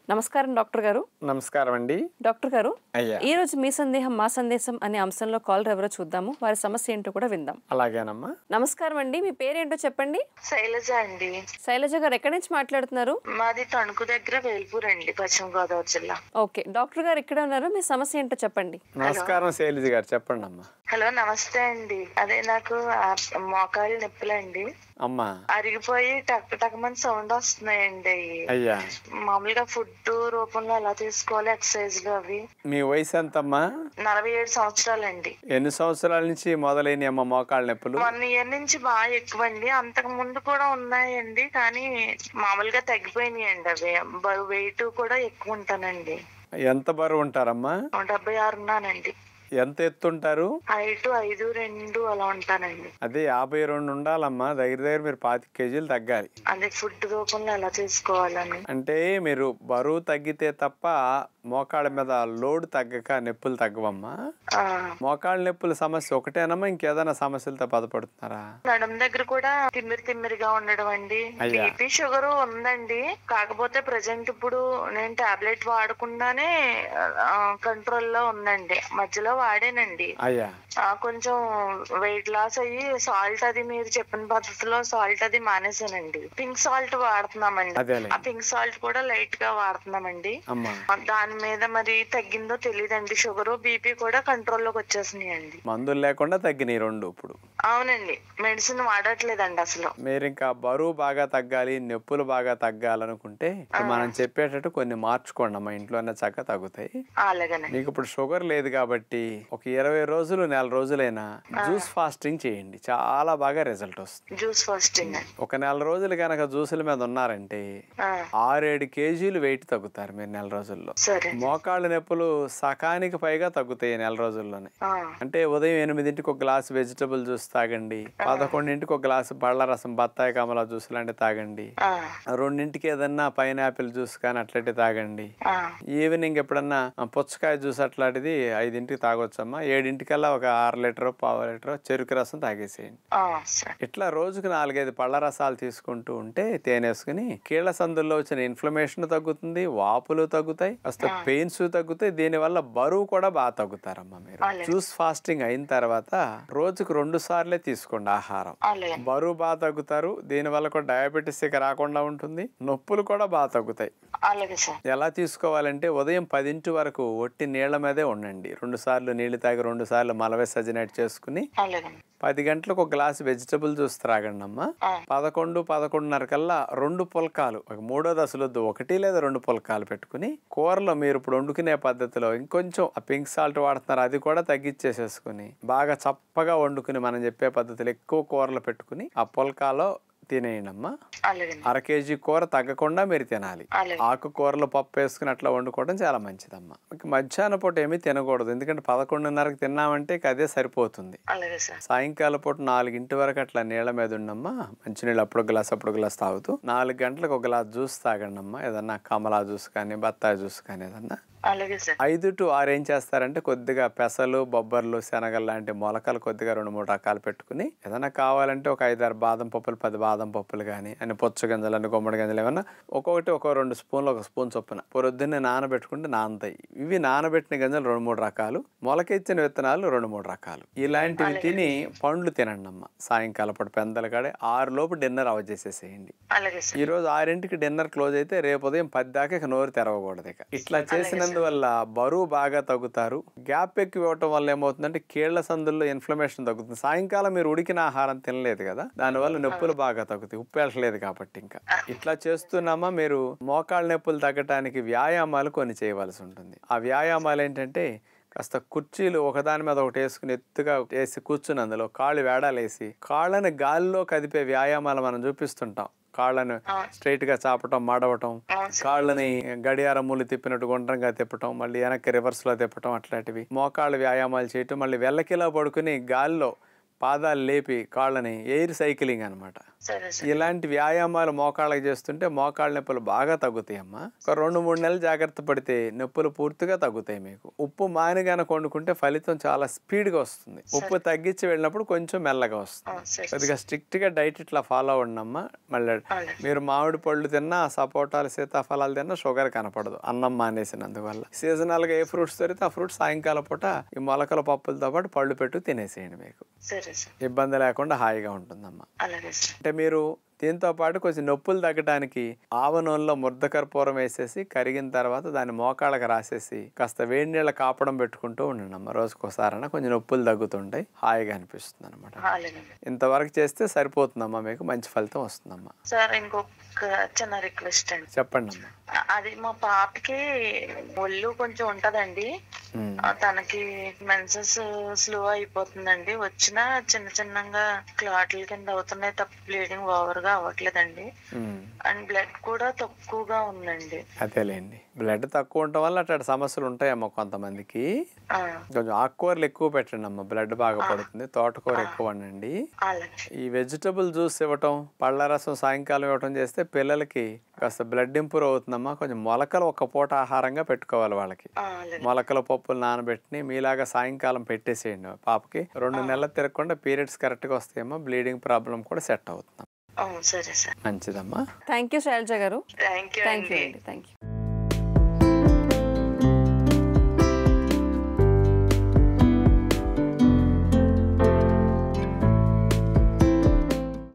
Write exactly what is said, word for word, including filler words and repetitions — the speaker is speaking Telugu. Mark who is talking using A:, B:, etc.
A: నమస్కారం డాక్టర్ గారు.
B: నమస్కారం అండి.
A: డాక్టర్ గారు,
B: అయ్యా,
A: ఈ రోజు మీ సందేహం మా సందేశం అనే అంశంలో కాలర్ ఎవరో చూద్దాము. వారి సమస్య ఏంటో కూడా విందాం.
B: అలాగేనమ్మా.
A: నమస్కారం అండి, మీ పేరేంటో చెప్పండి.
C: శైలజ అండి.
A: శైలజ గారు ఎక్కడి నుంచి మాట్లాడుతున్నారు?
C: మాది తణుకు దగ్గర వేల్పూర్ అండి, పశ్చిమ గోదావరి జిల్లా.
A: ఓకే, డాక్టర్ గారు ఇక్కడ ఉన్నారు. మీ సమస్య ఏంటో చెప్పండి.
B: నమస్కారం శైలజ గారు, చెప్పండి అమ్మా.
C: హలో, నమస్తే అండి. అదే నాకు ఆ మోకాలు నొప్పులండి.
B: అమ్మా,
C: అరిగిపోయి టక్ టక్మని సౌండ్ వస్తున్నాయండి.
B: అయ్యా,
C: మామూలుగా ఫుడ్ రూపంలో ఎలా తీసుకోవాలి, ఎక్సర్సైజ్ లు అవి.
B: మీ వయసు ఎంతమ్మా?
C: నలభై ఏడు సంవత్సరాలండి.
B: ఎన్ని సంవత్సరాల నుంచి మొదలైన అమ్మ మోకాళ్ళ నొప్పులు?
C: వన్ ఇయర్ నుంచి బాగా ఎక్కువ అండి. అంతకు ముందు కూడా ఉన్నాయండి, కానీ మామూలుగా తగ్గిపోయినాయండి. అవి బరువు వెయిట్ కూడా ఎక్కువ ఉంటానండి.
B: ఎంత బరువు ఉంటారమ్మా?
C: డెబ్బై ఆరు ఉన్నానండి.
B: ఎంత ఎత్తుంటారు?
C: ఐదు ఐదు రెండు అలా ఉంటానండి.
B: అదే యాభై రెండు ఉండాలమ్మా. దగ్గర దగ్గర మీరు పాతిక కేజీలు తగ్గాలి.
C: అదే ఫుడ్ రూపంలో ఎలా చేసుకోవాలని.
B: అంటే మీరు బరువు తగ్గితే తప్ప మోకాళ్ళ మీద లోడ్ తగ్గక నొప్పులు తగ్గవమ్మా. మోకాళ్ళ నొప్పుల సమస్య ఒకటేనమ్మా, ఇంకేదైనా సమస్యలతో బాధపడుతున్నారా?
C: నడుము దగ్గర కూడా తిమ్మిరి తిమ్మిరిగా ఉండడం అండి. బీపీ షుగర్ ఉందండి, కాకపోతే ప్రజెంట్ ఇప్పుడు నేను టాబ్లెట్ వాడకుండానే కంట్రోల్ లో ఉందండి. మధ్యలో వాడేనండి.
B: అయ్యా,
C: కొంచెం వెయిట్ లాస్ అయ్యి సాల్ట్ అది మీరు చెప్పిన పద్ధతిలో సాల్ట్ అది మానేసానండి. Pink salt వాడుతున్నామండి. ఆ పింక్ సాల్ట్ కూడా లైట్ గా వాడుతున్నామండి. దాని మీద మరి తగ్గిందో తెలియదండి. షుగర్ బీపీ కూడా కంట్రోల్ లోకి వచ్చేసినాయండి.
B: మందులు లేకుండా తగ్గినాయి రెండు ఇప్పుడు.
C: అవునండి, మెడిసిన్ వాడట్లేదండి అసలు.
B: మీరు ఇంకా బరువు బాగా తగ్గాలి, నొప్పులు బాగా తగ్గాలనుకుంటే మనం చెప్పేటట్టు కొన్ని మార్చుకోండి అమ్మా. ఇంట్లోనే చక్కగా తగ్గుతాయి.
C: అలాగనే.
B: మీకు ఇప్పుడు షుగర్ లేదు కాబట్టి ఒక ఇరవై రోజులు నెల రోజులైనా జ్యూస్ ఫాస్టింగ్ చేయండి, చాలా బాగా రిజల్ట్ వస్తుంది.
C: జ్యూస్ ఫాస్టింగ్
B: ఒక నెల రోజులు కనుక జ్యూసుల మీద ఉన్నారంటే ఆరేడు కేజీలు వెయిట్ తగ్గుతారు మీరు నెల రోజుల్లో. మోకాళ్ళ నొప్పులు సకానికి పైగా తగ్గుతాయి నెల రోజుల్లోనే. అంటే ఉదయం ఎనిమిదింటికి ఒక గ్లాస్ వెజిటబుల్ జ్యూస్ తాగండి, పదకొండింటికి ఒక గ్లాసు పళ్ళ రసం, బత్తాయి కమలా జ్యూస్ లాంటి తాగండి, రెండింటికి ఏదన్నా పైనాపిల్ జ్యూస్ కానీ అట్లాంటివి తాగండి. ఈవినింగ్ ఎప్పుడన్నా పుచ్చకాయ జ్యూస్ అట్లాంటిది ఐదింటికి తాగొచ్చమ్మా. ఏడింటికల్లా ఒక అర లీటర్ పావు లీటర్ చెరుకు రసం తాగేసేయండి. ఇట్లా రోజుకు నాలుగైదు పళ్ళ రసాలు తీసుకుంటూ ఉంటే తేనేసుకుని కీళ్ల సందుల్లో వచ్చిన ఇన్ఫ్లమేషన్ తగ్గుతుంది, వాపులు తగ్గుతాయి, కాస్త పెయిన్స్ తగ్గుతాయి. దీని వల్ల బరువు కూడా బాగా తగ్గుతారమ్మా. మీరు జ్యూస్ ఫాస్టింగ్ అయిన తర్వాత రోజుకు రెండు సార్లే తీసుకోండి ఆహారం. బరువు బాగా తగ్గుతారు. దీని వల్ల కూడా డయాబెటీస్ ఇక రాకుండా ఉంటుంది, నొప్పులు కూడా బాగా తగ్గుతాయి. ఎలా తీసుకోవాలంటే ఉదయం పదింటి వరకు ఒట్టి నీళ్ల మీదే ఉండండి. రెండు సార్లు నీళ్లు తాగి రెండు సార్లు మల విసర్జన చేసుకుని పది గంటలకు ఒక గ్లాస్ వెజిటబుల్ జ్యూస్ త్రాగండి అమ్మా. పదకొండు పదకొండున్నర కల్లా రెండు పుల్కాలు, మూడో దశలొద్దు ఒకటి లేదా రెండు పుల్కాలు పెట్టుకుని కూరలో మీరు ఇప్పుడు వండుకునే పద్ధతిలో ఇంకొంచెం ఆ పింక్ సాల్ట్ వాడుతున్నారు, అది కూడా తగ్గించేసేసుకుని బాగా చప్పగా వండుకుని మనం చెప్పే పద్ధతిలో ఎక్కువ కూరలు పెట్టుకుని ఆ పుల్కాలో తినేయండి అమ్మా. అర కేజీ కూర తగ్గకుండా మీరు తినాలి. ఆకుకూరలు పప్పు వేసుకుని అట్లా వండుకోవడం చాలా మంచిదమ్మా. మధ్యాహ్న పూట ఏమీ తినకూడదు, ఎందుకంటే పదకొండున్నరకు తిన్నామంటే అదే సరిపోతుంది. సాయంకాలం పూట నాలుగింటి వరకు అట్లా నీళ్ల మీద ఉండమ్మా. మంచినీళ్ళు అప్పుడు గ్లాస్ అప్పుడు గ్లాస్ తాగుతూ నాలుగు గంటలకు ఒక గ్లాస్ జ్యూస్ తాగండి అమ్మా. ఏదన్నా కమలా జ్యూస్ కానీ బత్తాయి జ్యూస్ కానీ ఏదన్నా. ఐదు టు ఆరు ఏం చేస్తారంటే కొద్దిగా పెసలు, బొబ్బర్లు, శనగలు లాంటి మొలకలు కొద్దిగా రెండు మూడు రకాలు పెట్టుకుని ఏదైనా కావాలంటే ఒక ఐదారు బాదం పప్పులు, పది బాదం పప్పులు కానీ అని పుచ్చ గింజలు అని గుమ్మడి గింజలు ఏమన్నా ఒక్కొక్కటి ఒక రెండు స్పూన్లు ఒక స్పూన్ చొప్పున పొద్దున్నే నానబెట్టుకుంటే నానతాయి. ఇవి నానబెట్టిన గింజలు రెండు మూడు రకాలు, మొలకెత్తిన విత్తనాలు రెండు మూడు రకాలు. ఇలాంటివి తిని పండ్లు తినండి అమ్మ. సాయంకాలం పూట పెందల కాడే ఆరు లోపు డిన్నర్ అవ చేసేసేయండి. ఈ రోజు ఆరింటికి డిన్నర్ క్లోజ్ అయితే రేపు ఉదయం పది దాకా ఇక నోరు తెరవకూడదు. ఇక ఇట్లా చేసిన వల్ల బరువు బాగా తగ్గుతారు. గ్యాప్ ఎక్కువ ఇవ్వటం వల్ల ఏమవుతుందంటే కీళ్ల సందుల్లో ఇన్ఫ్లమేషన్ తగ్గుతుంది. సాయంకాలం మీరు ఉడికిన ఆహారం తినలేదు కదా, దానివల్ల నొప్పులు బాగా తగ్గుతాయి, ఉప్పు వెళ్ళలేదు కాబట్టి. ఇంకా ఇట్లా చేస్తున్నామా మీరు మోకాళ్ళ నొప్పులు తగ్గటానికి వ్యాయామాలు కొన్ని చేయవలసి ఉంటుంది. ఆ వ్యాయామాలు ఏంటంటే కాస్త కుర్చీలు ఒకదాని మీద ఒకటి వేసుకుని ఎత్తుగా వేసి కూర్చుని అందులో కాళ్ళు వేడాలేసి కాళ్ళని గాలిలో కదిపే వ్యాయామాలు మనం చూపిస్తుంటాం. కాళ్ళను స్ట్రైట్ గా చాపటం, మడవటం, కాళ్ళని గడియారం మూలు తిప్పినట్టు గుండ్రంగా తిప్పటం, మళ్ళీ వెనక్కి రివర్స్ లో తిప్పటం, అట్లాంటివి మోకాళ్ళ వ్యాయామాలు చేయటం. మళ్ళీ వెల్లకిలా పడుకుని గాలిలో పాదాలు లేపి కాళ్ళని ఎయిర్ సైక్లింగ్ అనమాట.
C: సరే సార్.
B: ఇలాంటి వ్యాయామాలు మోకాళ్ళకి చేస్తుంటే మోకాళ్ళ నొప్పులు బాగా తగ్గుతాయి అమ్మా. ఒక రెండు మూడు నెలలు జాగ్రత్త పడితే నొప్పులు పూర్తిగా తగ్గుతాయి మీకు. ఉప్పు మానిగాన వండుకుంటే ఫలితం చాలా స్పీడ్గా వస్తుంది. ఉప్పు తగ్గించి వెళ్ళినప్పుడు కొంచెం మెల్లగా వస్తుంది. కొద్దిగా స్ట్రిక్ట్ గా డైట్ ఇట్లా ఫాలో అవ్వండమ్మా. మళ్ళీ మీరు మామిడి పళ్ళు తిన్నా, సపోటాలు, సీతాఫలాలు తిన్నా షుగర్ కనపడదు అన్నం మానేసినందువల్ల. సీజనల్ గా ఏ ఫ్రూట్స్ దొరికితే ఆ ఫ్రూట్స్ సాయంకాలం పూట ఈ మొలకల పప్పులతో పాటు పళ్ళు పెట్టు తినేసేయండి. మీకు ఇబ్బంది లేకుండా హాయిగా ఉంటుందమ్మా. అంటే మీరు దీంతో పాటు కొంచెం నొప్పులు తగ్గడానికి ఆవ నూనెలో ముర్ధకర్పూరం వేసేసి కరిగిన తర్వాత దాన్ని మోకాళ్ళకి రాసేసి కాస్త వేడి నీళ్ళ కాపడం పెట్టుకుంటూ ఉండండి అమ్మ. రోజుకోసారన్నా కొంచెం నొప్పులు తగ్గుతుంటాయి, హాయిగా అనిపిస్తుంది అనమాట. ఇంతవరకు చేస్తే సరిపోతుందమ్మా, మీకు మంచి ఫలితం వస్తుందమ్మా.
C: సార్ ఇంకొక చిన్న రిక్వెస్ట్ అండి.
B: చెప్పండి అమ్మా.
C: అది మా పాపకి ఒళ్ళు కొంచెం ఉంటదండి, తనకి మెన్సెస్ స్లో అయిపోతుందండి. వచ్చిన చిన్న చిన్నగా క్లాట్ల కింద అవుతున్నాయి తప్ప బ్లీడింగ్ ఓవర్ గా అవ్వట్లేదండి. అండ్ బ్లడ్ కూడా తక్కువగా ఉందండి.
B: అదేలేండి, బ్లడ్ తక్కువ ఉండటం వల్ల అట్లాంటి సమస్యలు ఉంటాయమ్మా కొంతమందికి. కొంచెం ఆకుకూరలు ఎక్కువ పెట్టండి అమ్మా, బ్లడ్ బాగా పడుతుంది. తోటకూర ఎక్కువ వండండి. ఈ వెజిటబుల్ జ్యూస్ ఇవ్వటం, పళ్ళ రసం సాయంకాలం ఇవ్వటం చేస్తే పిల్లలకి కాస్త బ్లడ్ ఇంప్రూవ్ అవుతుందమ్మా. కొంచెం మొలకలు ఒక పూట ఆహారంగా పెట్టుకోవాలి వాళ్ళకి. మొలకల పప్పులు నానబెట్టి మీలాగా సాయంకాలం పెట్టేసేయండి పాపకి. రెండు నెలలు తిరగకుండా పీరియడ్స్ కరెక్ట్ గా వస్తాయమ్మా. బ్లీడింగ్ ప్రాబ్లం కూడా సెట్ అవుతుంది.
C: సరే సార్.
B: మంచిదమ్మా.
A: థ్యాంక్ యూ శైలజ గారు.
C: థ్యాంక్ యూ
A: థ్యాంక్ యూ అండి. Thank you.